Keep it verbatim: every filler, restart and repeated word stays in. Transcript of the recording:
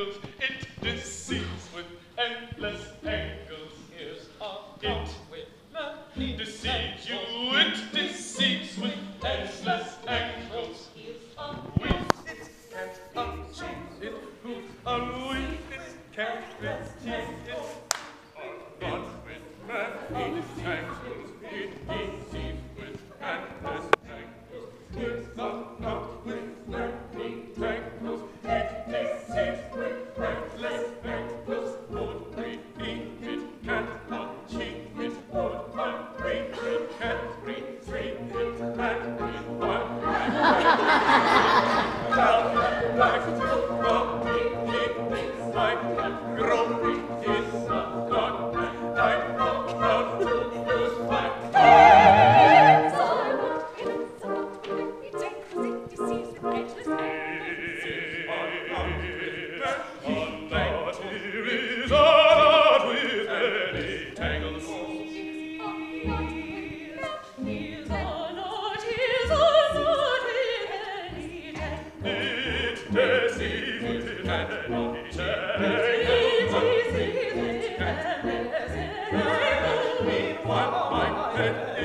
tangles, it deceives with endless angles. Here's a it with many deceives you, it deceives with endless angles. Here's a with it can't achieve it, who a with it can't achieve it. Not with many tangles, it deceives with endless angles. Here's a not with many tangles, it deceives with endless angles. Would repeat it, can't achieve it, would agree it, can't retrieve it, and rewind back down back to growing it, like a growing is a god, and I know how to use my hands. It's a lot, it's a lot, it takes, it deceives with endless angles. Is a lot with many tangles. Is a lot, is a lot with many tangles. It deceives with many tangles. It deceives with endless angles. Meanwhile, my head